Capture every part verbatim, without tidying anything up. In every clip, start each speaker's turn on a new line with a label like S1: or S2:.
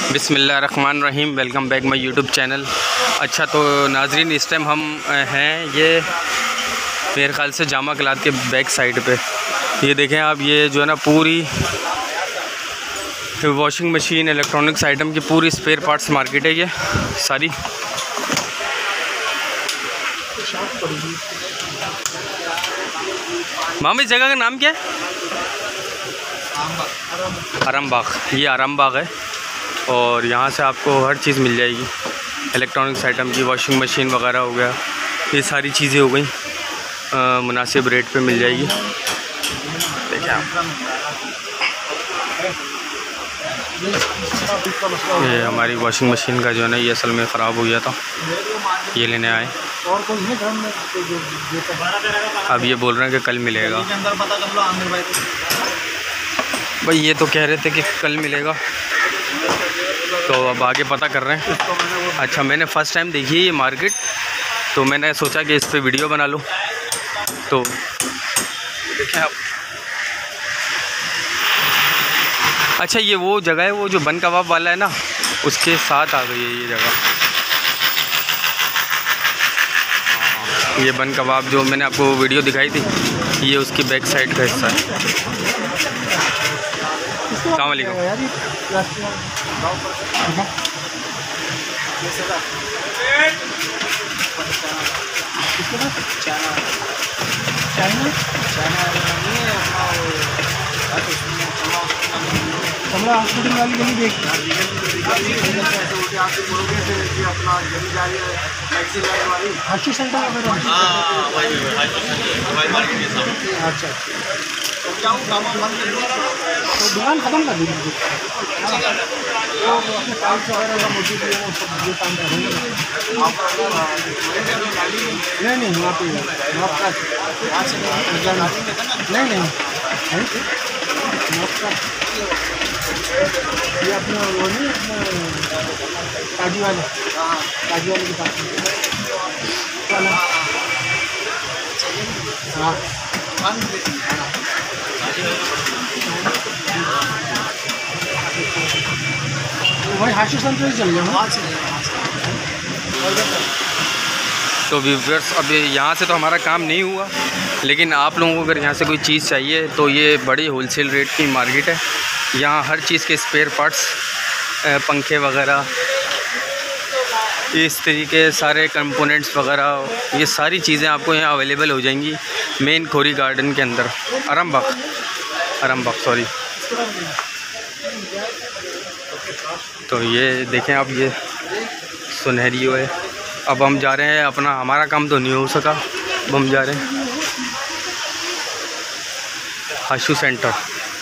S1: बिस्मिल्लाहिर्रहमानिर्रहीम। Welcome back my YouTube channel. अच्छा तो नाजरीन, इस टाइम हम हैं ये मेरे ख़्याल से जामा क्लाथ के बैक साइड पे। ये देखें आप, ये जो है ना पूरी वॉशिंग मशीन, इलेक्ट्रॉनिक्स आइटम की पूरी स्पेयर पार्ट्स मार्केट है ये सारी। मामा, इस जगह का नाम क्या है? आरामबाग। ये आरामबाग है और यहाँ से आपको हर चीज़ मिल जाएगी। इलेक्ट्रॉनिक्स आइटम की, वॉशिंग मशीन वगैरह हो गया, ये सारी चीज़ें हो गई मुनासिब रेट पे मिल जाएगी। देखिए आप, ये हमारी वॉशिंग मशीन का जो है ना, ये असल में ख़राब हो गया था, ये लेने आए। अब ये बोल रहे हैं कि कल मिलेगा। भाई ये तो कह रहे थे कि कल मिलेगा, तो अब आगे पता कर रहे हैं। अच्छा, मैंने फ़र्स्ट टाइम देखी है ये मार्केट, तो मैंने सोचा कि इस पे वीडियो बना लूँ। तो देखें आप, अच्छा ये वो जगह है, वो जो बन कबाब वाला है ना, उसके साथ आ गई है ये जगह। ये बन कबाब जो मैंने आपको वीडियो दिखाई थी, ये उसकी बैक साइड का हिस्सा है। अस्सलाम वालेकुम।
S2: कमरा हॉस्पिटल वाली गली देख हर्षी सेंटर वगैरह। अच्छा, तो दुकान ख़त्म कर दी वो अपने टाइल्स वगैरह का मौजूद है, वो सब ये काम करेंगे। नहीं नहीं वहाँ पे नहीं नहीं ये अपना वो नहीं, अपना काजू वाले काजू वाले के पास। हाँ वही हाशी सेंटर ही चल जाऊँ।
S1: तो व्यूअर्स, अब यहाँ से तो हमारा काम नहीं हुआ, लेकिन आप लोगों को अगर यहाँ से कोई चीज़ चाहिए तो ये बड़ी होलसेल रेट की मार्केट है। यहाँ हर चीज़ के स्पेयर पार्ट्स, पंखे वगैरह, इस तरीके सारे कंपोनेंट्स वगैरह, ये सारी चीज़ें आपको यहाँ अवेलेबल हो जाएंगी मेन खोरी गार्डन के अंदर। आरामबाग आरामबाग सॉरी। तो ये देखें आप, ये सुनहरी है। अब हम जा रहे हैं, अपना हमारा काम तो नहीं हो सका, अब हम जा रहे हैं हाशू सेंटर।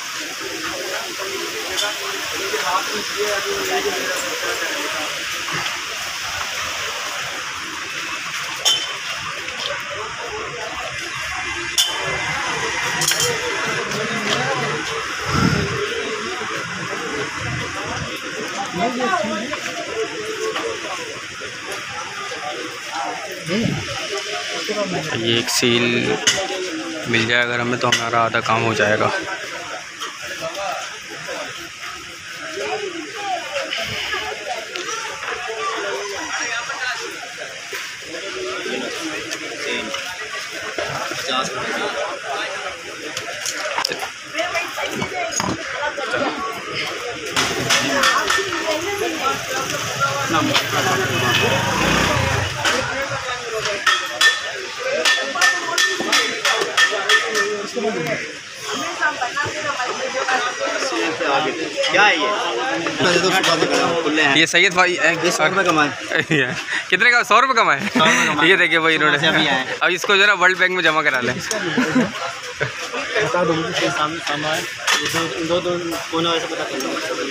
S1: ये एक सील मिल जाए अगर हमें, तो हमारा आधा काम हो जाएगा।
S3: क्या है ये?
S1: ये सैयद भाई
S3: सौ रुपये कमाए।
S1: कितने का? सौ रुपये कमाए। ये देखिए भाई, इन्होंने अब इसको जो है ना वर्ल्ड बैंक में जमा करा लें।
S3: बता दो मुझे सामने सामान है, दो दो कोने वैसे पता कर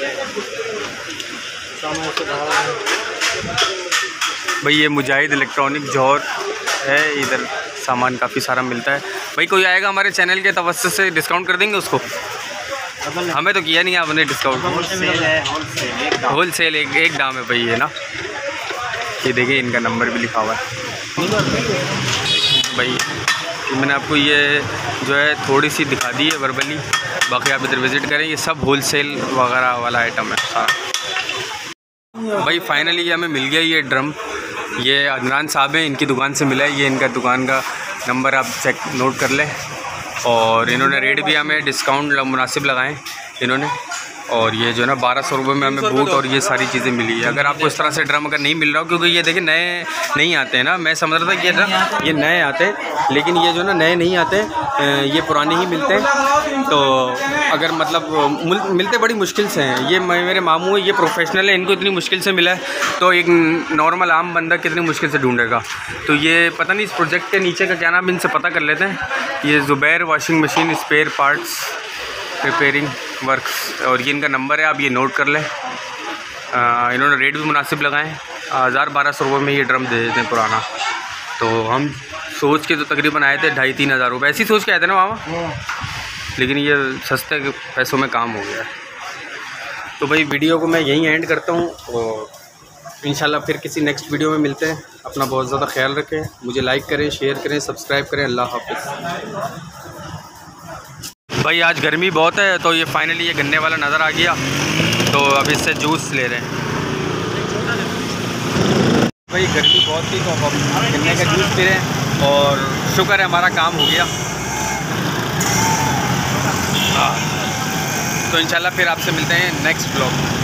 S1: भाई। ये मुजाहिद इलेक्ट्रॉनिक जौहर है, इधर सामान काफ़ी सारा मिलता है। भाई कोई आएगा हमारे चैनल के तवज्जुह से डिस्काउंट कर देंगे उसको? हमें तो किया नहीं आपने डिस्काउंट। होल सेल एक एक दाम है भाई, ये ना। ये देखिए, इनका नंबर भी लिखा हुआ है भाई। मैंने आपको ये जो है थोड़ी सी दिखा दी है वर्बली, बाकी आप इधर विज़िट करें। ये सब होल सेल वगैरह वाला आइटम है सारा। भाई फाइनली हमें मिल गया ये ड्रम। ये अदनान साहब हैं, इनकी दुकान से मिला है। ये इनका दुकान का नंबर आप चेक नोट कर लें। और इन्होंने रेट भी हमें डिस्काउंट मुनासिब लगाएं इन्होंने। और ये जो है ना बारह सौ रुपये में हमें बूट और ये सारी चीज़ें मिली है। अगर आपको इस तरह से ड्रम अगर नहीं मिल रहा हो, क्योंकि ये देखिए नए नहीं आते हैं ना, मैं समझ रहा था कि ये ड्रम ये नए आते हैं, लेकिन ये जो है ना नए नहीं आते, ये पुराने ही मिलते हैं। तो अगर मतलब मिलते बड़ी मुश्किल से हैं। ये मेरे मामू ये प्रोफेशनल है, इनको इतनी मुश्किल से मिला है, तो एक नॉर्मल आम बंदा कितनी मुश्किल से ढूंढेगा। तो ये पता नहीं इस प्रोजेक्ट के नीचे का क्या नाम, इनसे पता कर लेते हैं। ये Zubair washing machine spare parts repairing works, और ये इनका नंबर है, आप ये नोट कर लें। आ, इन्होंने रेट भी मुनासिब लगाए, हज़ार बारह सौ रुपये में ये ड्रम दे देते हैं पुराना। तो हम सोच के तो तकरीबन आए थे ढाई तीन हज़ार रुपये, ऐसे ही सोच के आए थे ना मामा, लेकिन ये सस्ते पैसों में काम हो गया। तो भाई वीडियो को मैं यहीं एंड करता हूँ, और इंशाल्लाह फिर किसी नेक्स्ट वीडियो में मिलते हैं। अपना बहुत ज़्यादा ख्याल रखें, मुझे लाइक करें, शेयर करें, सब्सक्राइब करें। अल्लाह हाफ़िज़। भाई आज गर्मी बहुत है, तो ये फाइनली ये गन्ने वाला नज़र आ गया, तो अब इससे जूस ले रहे हैं। भाई गर्मी बहुत थी, तो अब गन्ने का जूस पी रहे हैं, और शुक्र है हमारा काम हो गया। तो इंशाल्लाह फिर आपसे मिलते हैं नेक्स्ट ब्लॉग।